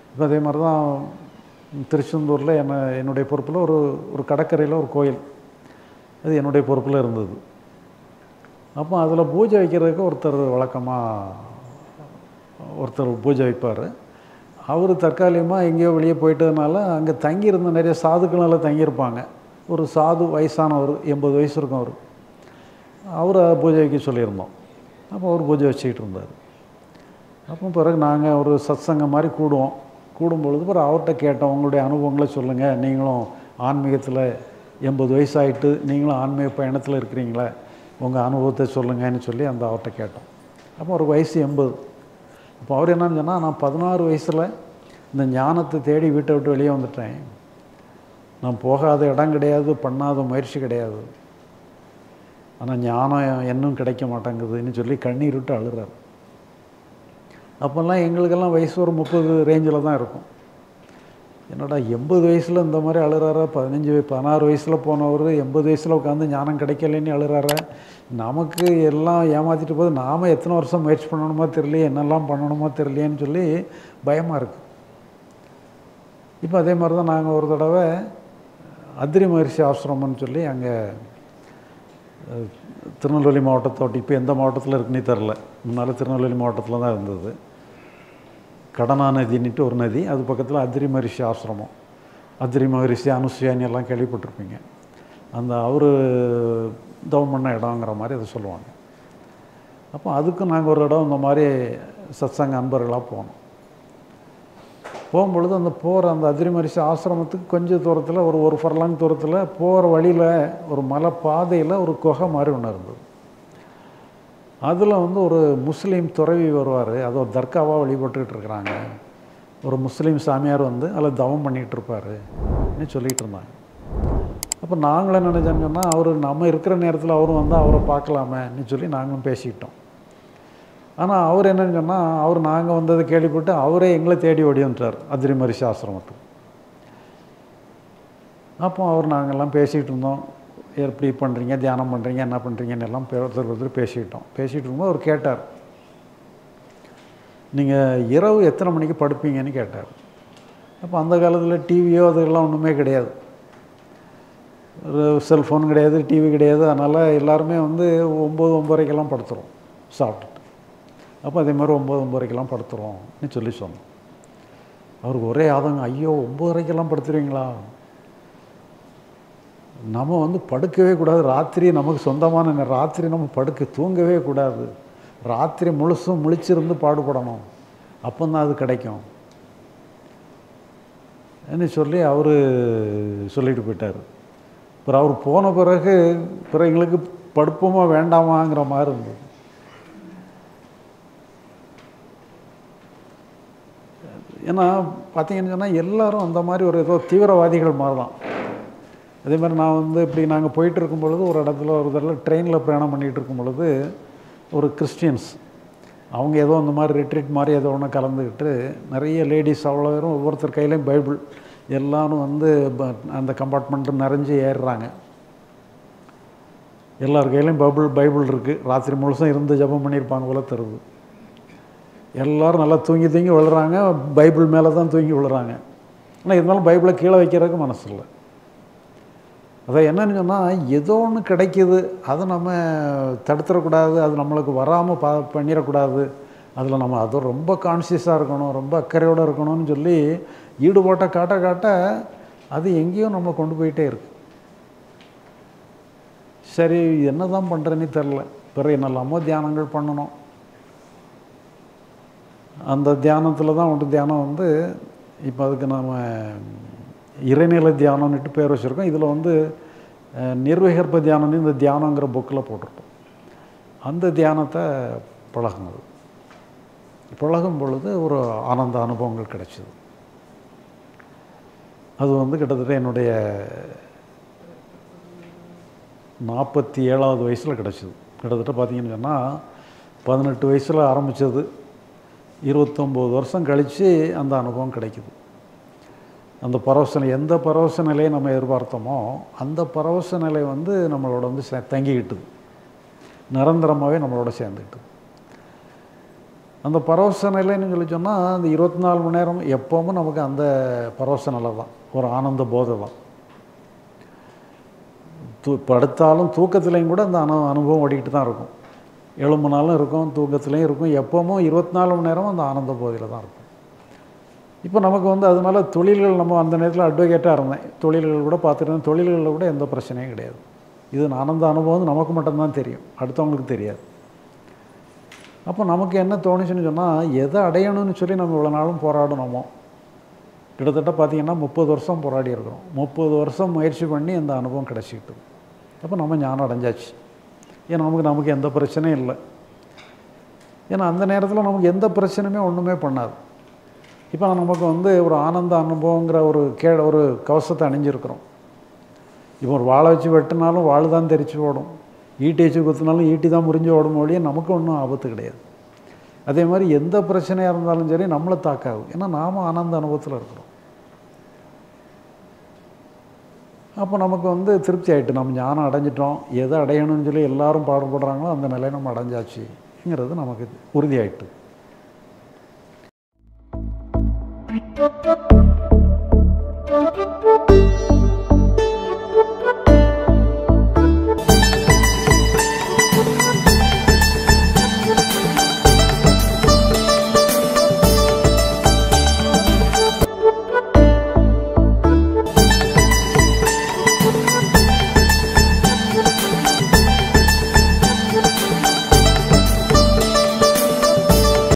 இப்போ அதே மாதிரி தான் திருச்செந்தூரில் என்னுடைய பொறுப்பில் ஒரு ஒரு கடற்கரையில் ஒரு கோயில், அது என்னுடைய பொறுப்பில் இருந்தது. அப்போ அதில் பூஜை வைக்கிறதுக்கு ஒருத்தர் பூஜை வைப்பார். அவர் தற்காலிகமாக எங்கேயோ வெளியே போயிட்டதுனால அங்கே தங்கியிருந்த நிறைய சாதுக்களெல்லாம் தங்கியிருப்பாங்க. ஒரு சாது வயசானவர், 80 வயசு இருக்கும் அவர். அவரை பூஜை வைக்க சொல்லியிருந்தோம். அப்போ அவர் பூஜை வச்சுக்கிட்டு இருந்தார். அப்போ பிறகு நாங்கள் ஒரு சத்சங்கம் மாதிரி கூடும்பொழுது பிறகு அவர்கிட்ட கேட்டோம், உங்களுடைய அனுபவங்களை சொல்லுங்கள், நீங்களும் ஆன்மீகத்தில் 80 வயசாகிட்டு நீங்களும் ஆன்மீக பயணத்தில் இருக்கிறீங்களே, உங்கள் அனுபவத்தை சொல்லுங்கன்னு சொல்லி அவர்கிட்ட கேட்டோம். அப்போ ஒரு வயசு 80. அப்போ அவர் என்னன்னு சொன்னால், நான் 16 வயசில் இந்த ஞானத்தை தேடி வீட்டை விட்டு வெளியே வந்துட்டேன். நான் போகாத இடம் கிடையாது, பண்ணாத முயற்சி கிடையாது. ஆனால் ஞானம் இன்னும் கிடைக்க மாட்டேங்குதுன்னு சொல்லி கண்ணீர் விட்டு அழுறார். அப்போல்லாம் எங்களுக்கெல்லாம் வயசு ஒரு 30 ரேஞ்சில் தான் இருக்கும். என்னடா 80 வயசில் இந்த மாதிரி அழுறாரா, 16 வயசில் போனவர் 80 வயசில் உட்காந்து ஞானம் கிடைக்கலன்னு அழுறாரா, நமக்கு எல்லாம் ஏமாற்றிட்டு போது நாம் எத்தனை வருஷம் முயற்சி பண்ணணுமோ தெரியலையே, என்னெல்லாம் பண்ணணுமோ தெரியலையேன்னு சொல்லி பயமாக இருக்குது. இப்போ அதே மாதிரி தான் நாங்கள் ஒரு தடவை அத்ரி மகரிஷி ஆசிரமம்னு சொல்லி அங்கே திருநெல்வேலி மாவட்டத்தோட்டு, இப்போ எந்த மாவட்டத்தில் இருக்குன்னே தெரில, முன்னால் திருநெல்வேலி மாவட்டத்தில் தான் இருந்தது. கடனா நதின்னுட்டு ஒரு நதி, அது பக்கத்தில் அத்ரி மகரிஷி ஆசிரமம். அத்ரி மகரிஷி, அனுசுயானி எல்லாம் கேள்விப்பட்டிருப்பீங்க. அவர் தவம் பண்ண இடங்கிற மாதிரி அதை சொல்லுவாங்க. அப்போ அதுக்கும் நாங்கள் ஒரு இடம் இந்த மாதிரி சத்சங்க அன்பர்களாக போகும்பொழுது அந்த அத்ரி மகரிஷி ஆசிரமத்துக்கு கொஞ்சம் தூரத்தில் ஒரு ஃபர்லாங் தூரத்தில் போகிற வழியில் ஒரு மலை பாதையில் ஒரு குகை மாதிரி ஒன்று இருந்தது. அதில் ஒரு முஸ்லீம் துறவி வருவார். அது ஒரு தர்காவாக வழிபட்டுக்கிட்டு இருக்கிறாங்க. ஒரு முஸ்லீம் சாமியார் அதில் தவம் பண்ணிகிட்டு இருப்பாருன்னு சொல்லிகிட்டு இருந்தாங்க. அப்போ நாங்களும் நினைச்சோன்னா, அவர் நம்ம இருக்கிற நேரத்தில் அவரும் அவரை பார்க்கலாமேன்னு சொல்லி நாங்களும் பேசிக்கிட்டோம். ஆனால் அவர் என்னன்னு சொன்னால், நாங்கள் வந்ததை கேள்விப்பட்டு அவரே எங்களை தேடி ஓடி வந்துட்டார் அத்ரி மகரிஷி ஆசிரமத்துக்கு. அப்போ நாங்கள்லாம் பேசிகிட்டு இருந்தோம், எப்படி பண்ணுறீங்க, தியானம் பண்ணுறீங்க, என்ன பண்ணுறீங்கன்னு எல்லாம் ஒருத்தர் பேசிகிட்டு இருக்கும்போது அவர் கேட்டார், நீங்கள் இரவு எத்தனை மணிக்கு படுப்பீங்கன்னு கேட்டார். அப்போ அந்த காலத்தில் டிவியோ அதெல்லாம் ஒன்றுமே கிடையாது, செல்ஃபோன் கிடையாது, டிவி கிடையாது. அதனால் எல்லாருமே 9-9:30 படுத்துகிறோம் சாப்பிட்டுட்டு. அப்போ அதே மாதிரி 9-9:30 படுத்துகிறோம்னு சொல்லி சொன்னோம். அவருக்கு ஒரே ஆதங்கம், ஐயோ 9:30 படுத்துருவீங்களா, நம்ம படுக்கவே கூடாது, ராத்திரி நமக்கு சொந்தமான ராத்திரி நம்ம தூங்கவே கூடாது, ராத்திரி முழுசும் முழிச்சிருந்து பாடுபடணும், அப்போ தான் அது கிடைக்கும் என்று சொல்லி அவர் சொல்லிட்டு போயிட்டார். அப்புறம் அவர் போன பிறகு எங்களுக்கு படுப்போமா வேண்டாமாங்கிற மாதிரி இருந்தது. ஏன்னா பார்த்தீங்கன்னு சொன்னால் எல்லோரும் அந்த மாதிரி ஒரு ஏதோ தீவிரவாதிகள் மாதிரி தான். அதே மாதிரி நான் இப்படி நாங்கள் போயிட்டு இருக்கும் பொழுது ஒரு தடவை ட்ரெயினில் பிரயாணம் பண்ணிகிட்டு இருக்கும் பொழுது ஒரு கிறிஸ்டியன்ஸ் அவங்க ஏதோ அந்த மாதிரி ரிட்ரீட் மாதிரி ஏதோ ஒன்று கலந்துக்கிட்டு நிறைய லேடிஸ் அவ்வளோ பேரும் ஒவ்வொருத்தர் கையிலையும் பைபிள் எல்லாரும் அந்த கம்பார்ட்மெண்ட்டு நிறைஞ்சு ஏறுறாங்க. எல்லார் கையிலையும் பைபிள் இருக்குது. ராத்திரி முழுசும் இருந்து ஜபம் பண்ணியிருப்பாங்க போல தருது. எல்லோரும் நல்லா தூங்கி விழுறாங்க, பைபிள் மேலே தான் தூங்கி விழுறாங்க. ஆனால் இருந்தாலும் பைபிளை கீழே வைக்கிறதுக்கு மனசு இல்லை. அதை என்னன்னு சொன்னால், ஏதோ ஒன்று கிடைக்கிது, அதை நம்ம தடுத்துடக்கூடாது, அது நம்மளுக்கு வராமல் பண்ணிடக்கூடாது, அதில் நம்ம அது ரொம்ப கான்சியஸாக இருக்கணும், ரொம்ப அக்கறையோடு இருக்கணும்னு சொல்லி ஈடுபாட்டை காட்ட அது எங்கேயும் நம்ம கொண்டு போயிட்டே இருக்கு. சரி, என்ன தான் பண்ணுறேன்னு தெரில. பிறகு என்னெல்லாமோ தியானங்கள் பண்ணணும். அந்த தியானத்தில் தான் தியானம் இப்போ அதுக்கு நம்ம இறைநிலை தியானம்னுட்டு பேர் வச்சுருக்கோம். இதில் நிர்விகற்ப தியானம்னு இந்த தியானங்கிற புக்கில் போட்டிருப்போம். அந்த தியானத்தை பழகும் பொழுது ஒரு ஆனந்த அனுபவங்கள் கிடைச்சிது. அது கிட்டத்தட்ட என்னுடைய 47வது வயசில் கிடச்சிது. கிட்டத்தட்ட பார்த்திங்கன்னு சொன்னால் 18 வயசில் ஆரம்பித்தது, 29 வருஷம் கழித்து அந்த அனுபவம் கிடைக்குது. அந்த எந்த பரவச நிலையை நம்ம எதிர்பார்த்தோமோ அந்த பரவச நிலை நம்மளோட தங்கிக்கிட்டுது, நிரந்தரமாகவே நம்மளோட சேர்ந்துக்கிட்டுது. அந்த பரவச நிலைன்னு சொல்லி சொன்னால் அந்த 24 மணி நேரம் எப்போவும் நமக்கு அந்த பரவச நிலை தான், ஒரு ஆனந்த போதை தான். படுத்தாலும் தூக்கத்துலேயும் கூட அந்த அனுபவம் ஓடிக்கிட்டு தான் இருக்கும். எழும்புனாலும் இருக்கும், தூக்கத்துலேயும் இருக்கும், எப்போவும் 24 மணி நேரம் அந்த ஆனந்த போதையில் தான் இருக்கும். இப்போ நமக்கு வந்து அதனால தொழில்கள், நம்ம அந்த நேரத்தில் அட்வொகேட்டாக இருந்தேன், தொழில்கள் கூட பார்த்துருந்தேன், தொழில்களில் கூட எந்த பிரச்சனையும் கிடையாது. இது ஆனந்த அனுபவம் நமக்கு மட்டும்தான் தெரியும், அடுத்தவங்களுக்கு தெரியாது. அப்போ நமக்கு என்ன தோணுச்சுன்னு சொன்னால், எதை அடையணும்னு சொல்லி நம்ம இவ்வளோ நாளும் போராடணுமோ, கிட்டத்தட்ட பார்த்திங்கன்னா 30 வருஷம் போராடி இருக்கிறோம். 30 வருஷம் முயற்சி பண்ணி அந்த அனுபவம் கிடச்சிக்கிட்டு. அப்போ நம்ம ஞானம் அடைஞ்சாச்சு. ஏன்னா நமக்கு எந்த பிரச்சனையும் இல்லை. ஏன்னா அந்த நேரத்தில் நமக்கு எந்த பிரச்சனையுமே ஒன்றுமே பண்ணாது. இப்போ நமக்கு வந்து ஒரு ஆனந்த அனுபவங்கிற ஒரு கவசத்தை அணிஞ்சிருக்கிறோம். இப்போ ஒரு வாழை வச்சு வெட்டினாலும் வாழ் தான் தெரிச்சு ஓடும், ஈட்டி வச்சு குத்தினாலும் ஈட்டி தான் முறிஞ்சு ஓடும் ஒழிய நமக்கு ஒன்றும் ஆபத்து கிடையாது. அதே மாதிரி எந்த பிரச்சனையாக இருந்தாலும் சரி நம்மளை தாக்காது. ஏன்னா நாம் ஆனந்த அனுபவத்தில் இருக்கிறோம். அப்போ நமக்கு வந்து திருப்தி ஆகிட்டு, நம்ம ஞானம் அடைஞ்சிட்டோம், எதை அடையணும்னு சொல்லி எல்லோரும் பாடுபடுறாங்களோ அந்த நிலையை நம்ம அடைஞ்சாச்சுங்கிறது நமக்கு உறுதியாயிட்டு.